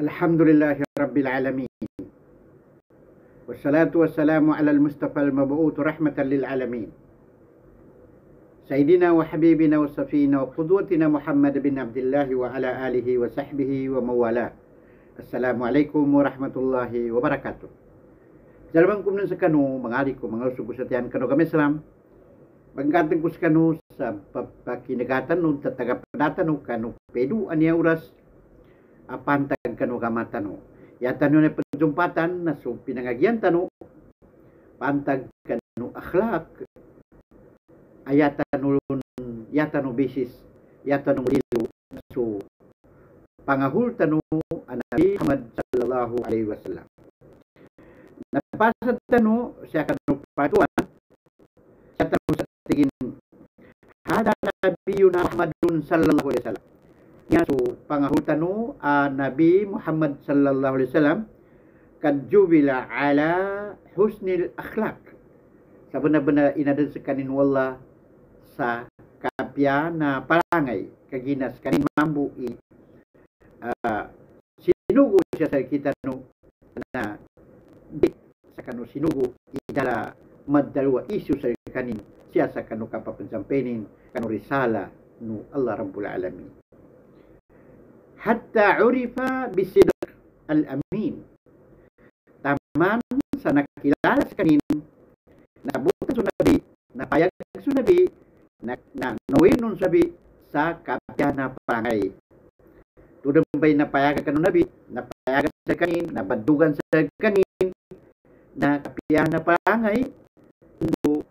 Alhamdulillahi Rabbil Alamin. Wassalatu wassalamu ala al-Mustafa al-Mabu'ut rahmatan lil alamin. Sayyidina wa habibina wa safina wa qudwatina Muhammad bin Abdullah wa ala alihi wa sahbihi wa mawala. Assalamualaikum warahmatullahi wabarakatuh. Jalban kum nun sakanu mangali ko mga usog satian kanu kami Islam. Bangkaten ko sakanu sa pakinagatan nun tatagapadatan no kanu pedu ania uras apantag kanu kamatano. Yatan nun ay penjumpatan na so pinangagian tano pantag kanu akhlak ayatan ulun yatan no bisis yatan no lilu so pangahul tanu Nabi Muhammad sallallahu alaihi wasallam. Napasad tanu siya kanu patuan siya tanu sa tingin hada nabiyuna Muhammadun sallallahu alaihi wasallam. Nya so pangahul tanu Nabi Muhammad sallallahu alaihi wasallam kad jubila ala husnil akhlak. Sa benar-benar inadan sekanin wallah sa kapya na palangay kaginas kanin mambu sinugo siya sa kita no na di sa kanu sinugo idala maddalwa isu sa kanin siya sa kanu kapapansampenin kanu risala no Allah Rabbul Alamin. Hatta urifa bisidq al-amin. Taman sa nakilala sa kanin nabutan sa nabi napayag sa nabi na nawin nun sabi sa kapya na palangay. Tudang bay napayagan ka ng nabi, napayagan sa kanin, nabadugan sa kanin, na kapiyahan na palangay, no,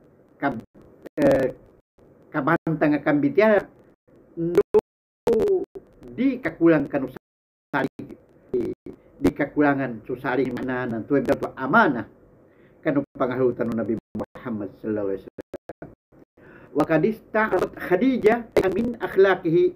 kabantang nga kambitya, no, di kakulang ka no saling, di kakulangan so saling mana ng tuweb na to amana, kanu pangahutan ng Nabi Muhammad sallallahu alaihi wasallam. Wa kadista Khadijah min akhlaqihi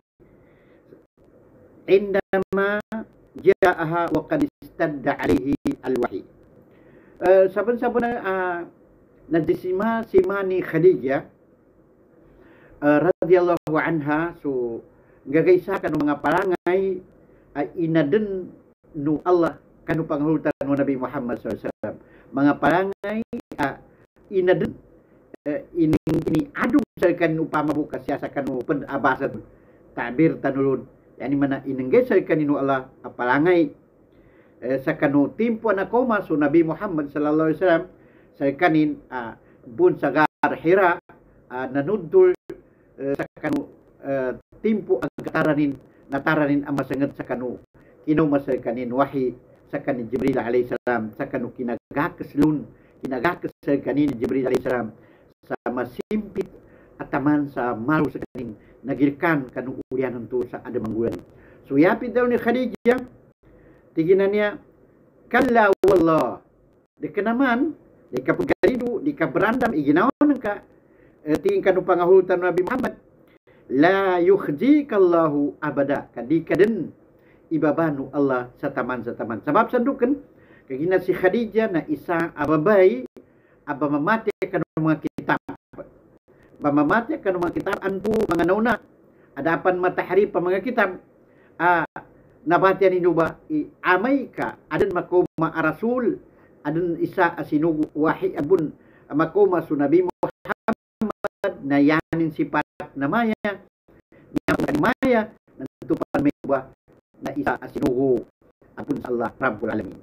indama ja'aha wa qad istadda alaihi al-wahy. Saban-saban nadisima ni Khadijah radhiyallahu anha so gagaysa kanu mga palangay inaden nu Allah kanu panghulutan no Nabi Muhammad sallallahu alaihi wasallam. Mga palangay inaden ini adung sa kan upama bukas siya sa kanu abasan tabir tanulun yani mana inenggay sa kanino Allah apalangay sa kanu timpo na koma so Nabi Muhammad sallallahu alaihi wasallam sa kanin bun sa gar Hira nanudul sa kanu timpo ang nataranin ang masangat sa kanu kinuma sa kanin wahi sa kanin Jibril alaihi salam sa kanu kinagakas sa kanin Jibril alaihi salam sa masimpit ataman sa malu sa kanin nagirkan kanu ulianan tu sa ada manggulan. So yapit daw ni Khadijah tiginan niya kalla wallah dikenaman di kapagaridu di kabrandam iginaon ka tingin kanu pangahulutan Nabi Muhammad la yukhzikallahu abada kadi kaden ibabanu Allah sa taman sebab sandukan kagina si Khadijah na isa ababay aba mamati kanu mga kitab pamamati kanu mga kitab antu mga nauna adapan matahari pa mga kitab nabatian ninyo ba amay ka adan makoma arasul adan isa asinugo wahi abun makoma su Nabi Muhammad na yanin sifat namaya namaya nantupan may ba na isa asinugo abun sa Allah Rabbul Alamin.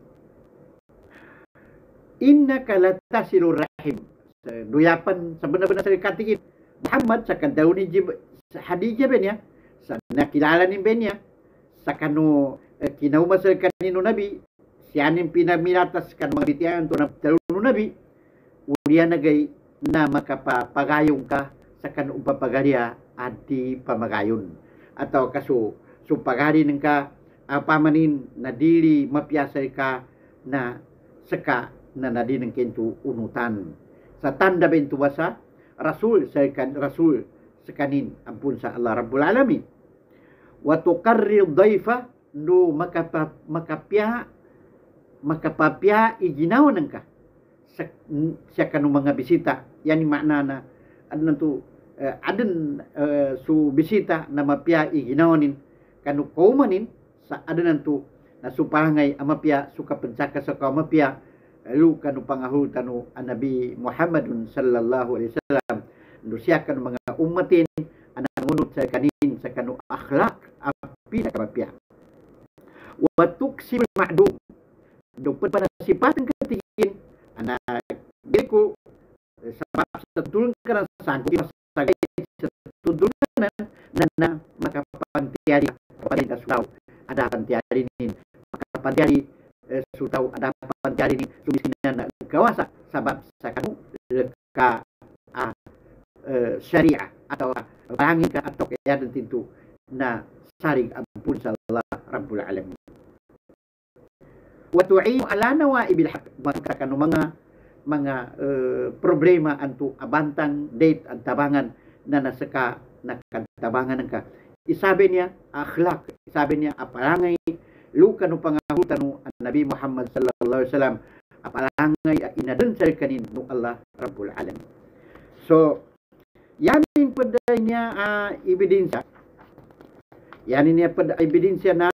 Innaka latasilur rahim. Duyapan sebenar-benar sa katigin Muhammad sa kadaw ni Khadijah ben ya sa nakilala ni ben ya sa kanu kinauma sa kanino Nabi siyanin pinamilatas kan mga bitiyan to na daluno Nabi uliya nagay na makapapagayong ka sa kanu papagarya adi pamagayon atau kaso so pagari ng ka pamanin na dili mapiyasay ka na saka na nadin ng kento unutan sa tanda bentu wasa rasul sekanin ampun sa Allah Rabbul Alamin wa tuqarrir dhaifa no makapya iginaw nang ka sa kanu mga bisita yani makna na adnan tu su bisita na mapya iginaw nin kanu kaumanin sa adanan tu na supangay amapya suka pencaka sa kamapya lu kanu pangahul tanu Nabi Muhammadun sallallahu alaihi wasallam siya kanu mga ummatin anang ngunot sa kanin sa kanu akhlak api na kamapya wa tuksil ma'dum do panasipat ketingin anak diku sebab setulun karena sanggup masagay setulun na makapantiari kapalita sutaw ada pantiari ni makapantiari sutaw ada pantiari ni sumiskinan na kawasa sabab sa kanu ka syariah atau barangin ka atau kaya dan tintu na saring ampun sallallahu rabbul alamin wa tu'inu ala nawaibil haq maka kanu mga problema antu abantang date at tabangan na nasaka nakatabangan ka isabi niya akhlak isabi niya apalangay luka no pangahutan no Nabi Muhammad sallallahu alaihi wasallam apalangay inadan sa kanin no Allah rabbul alamin. So yanin pada niya ebidensya yanin niya pada ebidensya na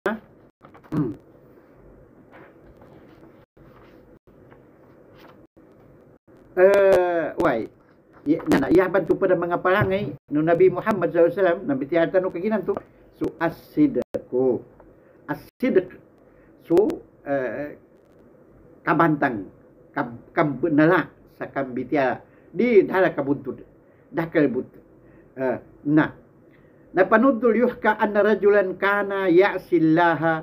yaban tu pada mga palangay no Nabi Muhammad sallallahu alaihi wasallam nabi tiyatan no kaginan to so as-sidqu as-sidq so kabantang kabnala sa kambitya di dala kabuntod dakal but na napanudul yuhka anna rajulan kana ya'sillaha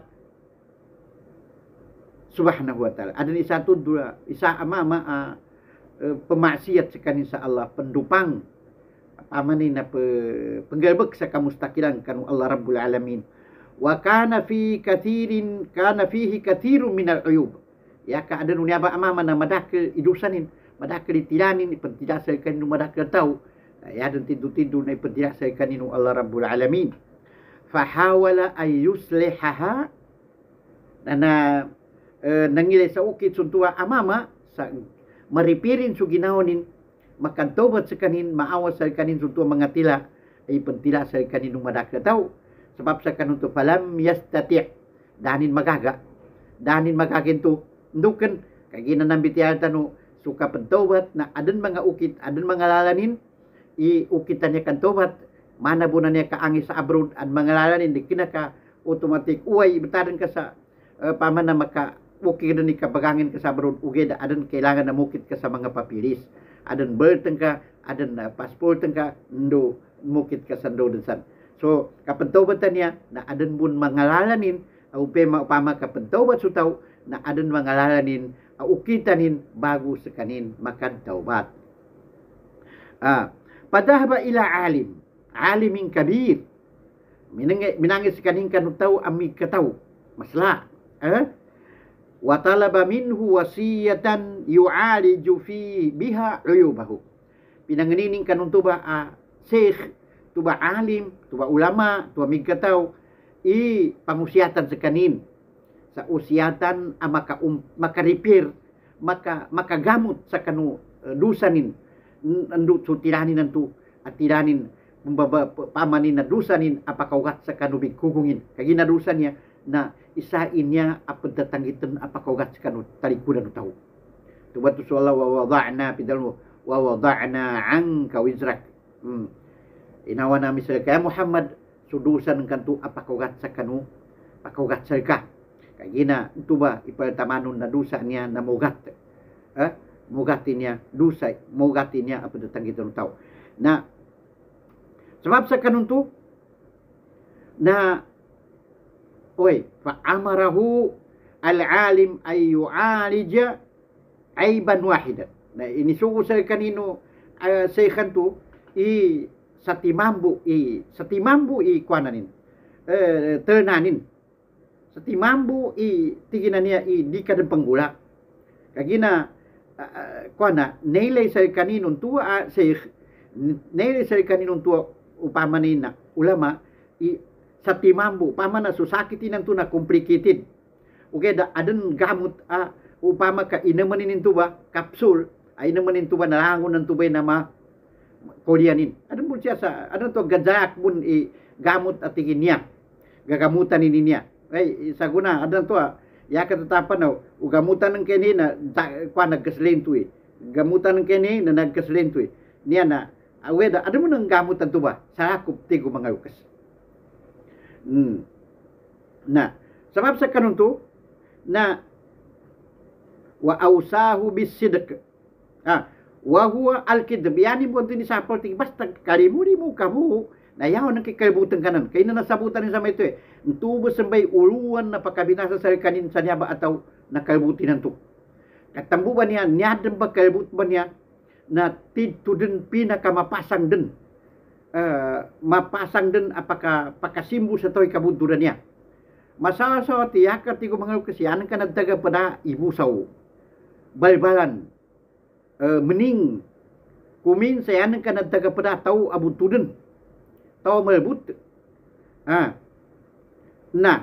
subhanahu wa ta'ala ada ni satu dua isa amama pemaksiat sekanin sa Allah pendupang amani na penggelbek sa kamustaqilan kanu Allah rabbul alamin wa kana fihi kathirun minal uyub ya ka ada nunya ba amama na madakil idusanin madakil tiranin pentidasal kanu madakil tau ya dan tindu na pentidasal kanu Allah rabbul alamin fa hawala ay yuslihaha na nangilay sa ukit suntua amama sa maripirin su ginaonin makantobat sa kanin maawas sa kanin sunto mga tila ay pentila sa kanin madaka tao sebab sa kanun to falam yastati danin magaga danin magaginto nduken kagina nambitian tanu suka pentobat na adan mga ukit adan mga lalanin i ukitannya kan tobat mana bunanya ka angis sa abroad ad mga lalanin di kinaka otomatik uay betadan ka sa pamana maka ukir dan ikabagangin ka sa abroad uge da adan kailangan na mukit ka sa mga papilis adan berteng ka adan pasporten ka ndo mukit ka sa ndo densan so kapentobatan niya na adan bun mangalalanin upema upama kapentobat sutaw na adan mangalalanin ukitanin bago sa kanin makan taubat padahaba ila alimin kabir minangis kanin kanutaw ami kataw masla wa talaba minhu wasiyatan yu'aliju fi biha uyubahu pinanginining kanun tuba sheikh tuba alim tuba ulama tuba migkataw i pangusiatan sa kanin sa usiatan makaripir makagamot sa kanu dusanin andu so tiranin nantu at tiranin pamanin na dusanin apakaugat sa kanu bigkugungin kagina dusan niya na isain niya apa datanggitan apa kaugat kanu talikudan tahu tu batu sallallahu wa wada'na pidalu wa wada'na anka wizrak inawana misal kaya Muhammad sudusan kantu apa kaugat kanu pakaugat sarka kagina tuba ipaltamanun na dusa niya na mugat mugatin niya dusa mugatin niya apa datanggitan tahu na sebab sa kanun tu na fa amarahu al-alim ay yu'alija aiban wahida. Nah ini sugu sa kanino saykhan tu satimambu kuananin ternanin satimambu tiginan niya di kadan panggula kagina kuana nilay sa kaninon tua saykh nilay sa kaninon tua upamanin na ulama sa timambu pamana susakitin tu na complicated okay da adan gamut upama ka inamanin tu ba kapsul ay inamanin tu ba nalangon ng tubay na ma Koreanin adan bun siya sa adan to gajak bun gamut at tingin niya gagamutan niya saguna ada tu ya ketetapan gamutan ng kini na kwa nagkaslin tu gamutan ng kini na nagkaslin tu niya na aweda ada mo nang gamutan tu ba sakop tigo mga ukas na sebab sa kanun tu na wa ausahu bisidq wa huwa al-kidb yani mo tin sa porti basta kalimuri mo kamu na yaw nang kikalibutan kanan kay na nasabutan sa may ito tubo sambay uluan na pagkabinasa sa kanin sa niya ba ataw nakalibutin to katambu ba niya niyadan ba kalibut ba niya na tidto din pinakamapasang din mapasang din apaka pakasimbo sa toy kabunturan niya masasaw tiyak at tigo mga kasiyanan ka nagtaga pada ibusaw balbalan mening kumin sayanan ka nagtaga pada tau abuntudan tau melbut na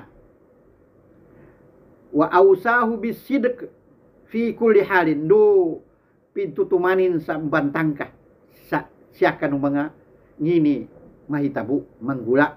wa ausahu bisidq fi kulli halin do pintu tumanin sa bantangka sa siya kanong mga ngini mahitabu manggula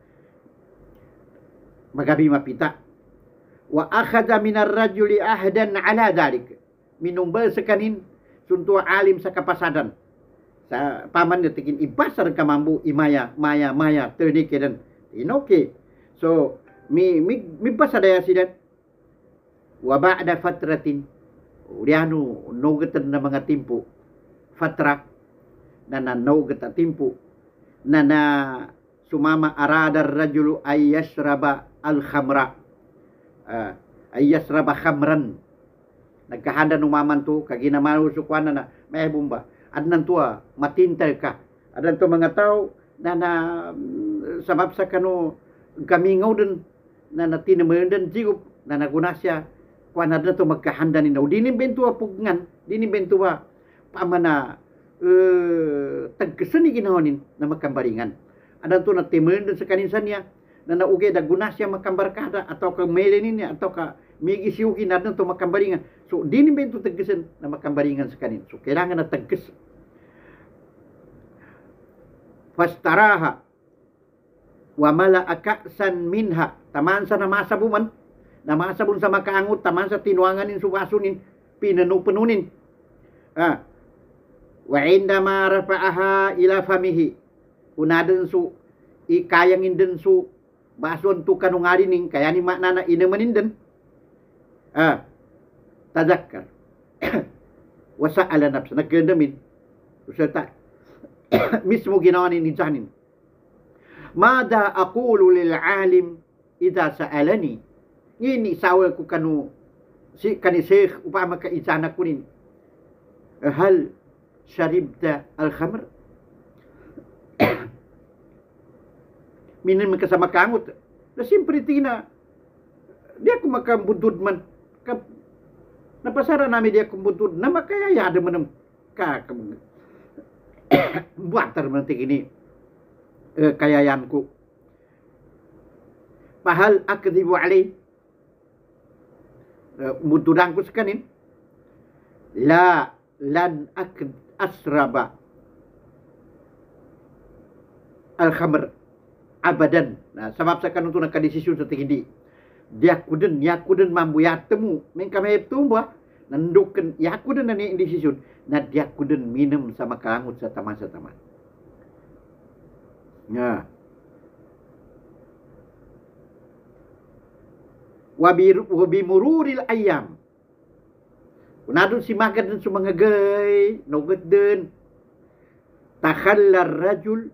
magabi mapita wa akhadha minar rajuli ahdan ala dalik minumbal sekanin suntua alim sa kapasadan sa paman na tikin ibasar kamambu imaya maya terni kedan inoke so mi pasadaya sidan wa ba'da fatratin urianu nogatan na mga timpo fatra na nogata timpo na sumama arada rajulu ay yasraba al-khamra ay yasraba khamran nagkahanda numaman to kaginamalu sukwana na may bumba adnan tua matintal ka adnan to mga tao na sabab sa kano gamingaw din na natinamayan din jigup na nagunasya kwan adnan to magkahanda ni dinin bentua pugngan dinin bentua pamana tagkasani ginahonin na magkambaringan adnan to natimayan din sa kaninsan niya na nauge da gunasya makambarkada atau ka melenin niya atau ka migisiukin adnan to makambaringan so dinin bentu tagkasan na makambaringan sa kanin so kailangan na tagkas fastaraha wa mala'a ka'san minha taman sa namasabuman namasabun sa makaangot taman sa tinuanganin subasunin pinanupununin wa indama rafa'aha ila famihi unaden su ikayangin den su bason tu kanungarining kaya ni makna na inamanin den tadakkar wa sa'ala nafsa nagkandamin usata mismo ginawa ni janin mada aqulu lil alim idza sa'alani ini sawal ku kanu si kani syekh upama ka ijana kunin hal sharibta al khamr minin kasama kangut na simpre tina dia ku makambudud man napasara namin dia kumbudud na makayaya da man ka buat termentik ini kayayanku pahal akdibu alai mududangku sekanin la lan asraba al khamr abadan nah sebab sakan untuk nak decision setinggi dia kuden ya kuden mambu ya temu men kami tumba nanduken ya kuden ni decision na dia kuden minum sama kalangut sa taman ya wabi mururil ayam unadun si magad dan sumangagay nogat din takhallar rajul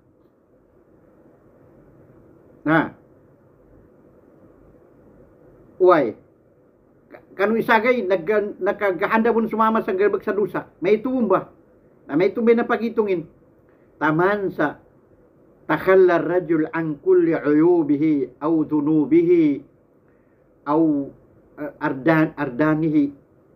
uy kanu isagay nagkagahanda pun sumama sa galbag sa dusa may tumba na may tumba na pagitungin taman sa takhallar rajul an kulli uyubihi aw dhunubihi aw ardanihi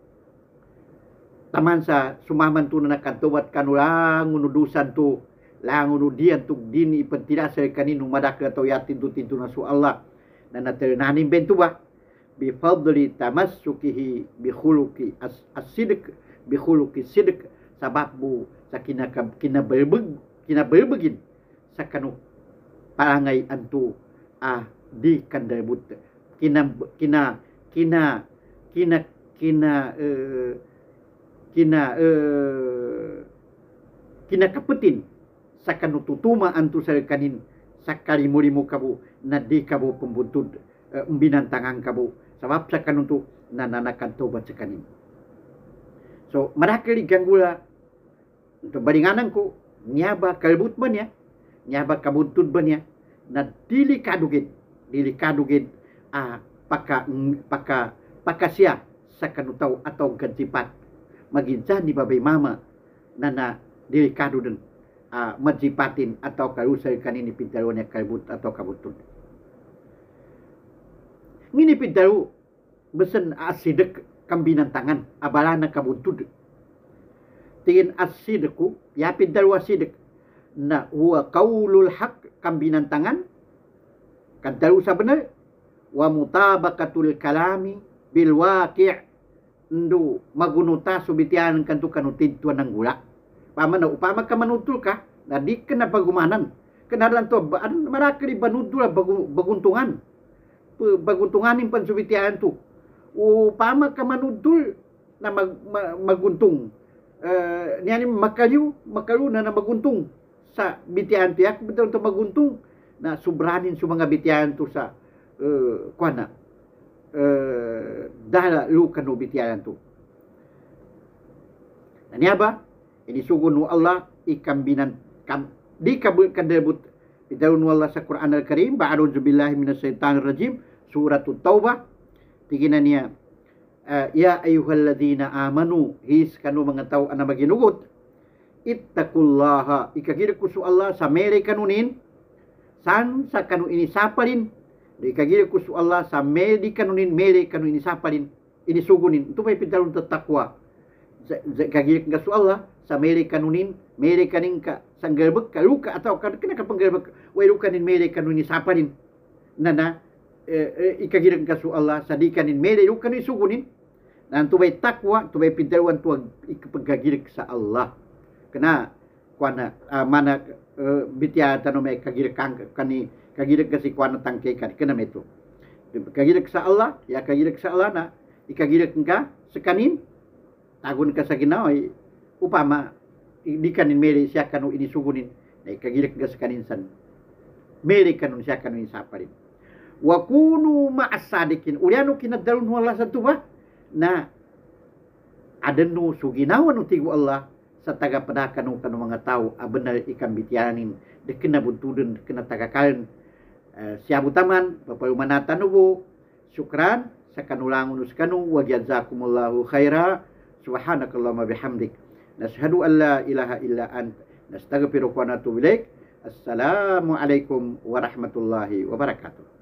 taman sa sumaman tu na nakatuwat kanulang unudusan tu langun dian tu dini pentira sa kaninu madaka atau yatin tu tintu nasu Allah na naternanin bentu ba bi fadli tamassukihi bi khuluqi as-sidq bi khuluqi sidq sababbu sakina berbegin sa kanu parangai antu di kandabut kina kina kina kina kina kina kapetin sakanu tutuma antu sarekanin sakali murimu kabu nadi kabu pembuntut binantangan kabu sebab sakanu tu nananakan tobat sekanin. So marakali ganggula untuk baringanan ko nyaba kalbut banya nyaba kabuntut banya na dili kadugid paka siya sa kanutaw atau gajipat maginsan ni babay mama na delikado din majipatin atau karusay kanini pintaro niya kalbut atau kabutun. Ngini pintaro besen asidek kambinan tangan abala na kabuntun. Tingin asidku ya pintaro asidek na huwa qaulul haq kambinan tangan kadaru sa benar wa mutabaqatul kalami bil waqi' ndu magunuta subitian kantu kanutid tuan ng gula pamana upama ka manutul ka na di kena pagumanan kenalan to marakli banudul baguntungan baguntunganin pan subitian tu upama ka manudul na maguntung niani makalu na maguntung sa bitian tiyak betul to maguntung na subranin sa mga bitian to sa kuana dahil luka no bitian to. Nanya ba? Ini sugun nu Allah ikambinan di kabul kadebut bidalun Allah sa Quran Al-Karim ba'udzu billahi minasyaitanir rajim surat Taubah tiginan niya ya ayyuhalladzina amanu his kanu mangataw ana maginugot ittaqullaha ikagir ku su Allah sa mere kanunin san sa kanu ini sapalin ikagir ku su Allah sa mere kanunin mere kanu ini sapalin ini sugunin itu may pintalon takwa kagir ka su Allah sa mere kanunin mere kaning ka sanggerbek ka luka atau kena ka panggerbek way lukanin mere kanu ini sapalin nana ikagir ka su Allah sa di kanin mere lukanin sugunin dan tu bay takwa tu bay pintalon tu ikapagagir sa Allah kena kuana mana bitia tanome kagir kani kagir kasi kuana tangke kan kena metu kagir sa Allah ya kagir sa Allah na ikagir ka sekanin tagun ka sa ginaoy upama dikanin mere siya kanu ini sugunin na ikagir ka sekanin san mere kanu siya kanu ini saparin wa kunu ma'as sadikin uliano kinadalun wala sa tuba na adenu suginawan utigu Allah sa taga pada kanu mga tao benar ikan bitianin de kena buntuden kena tagakalan siabu taman papalumanatan ubo syukran sa kanulang unus kanu wa jazakumullahu khaira subhanakallahumma bihamdik nashhadu an la ilaha illa ant nastaghfiruka wa natubu ilaik assalamu alaikum warahmatullahi wabarakatuh.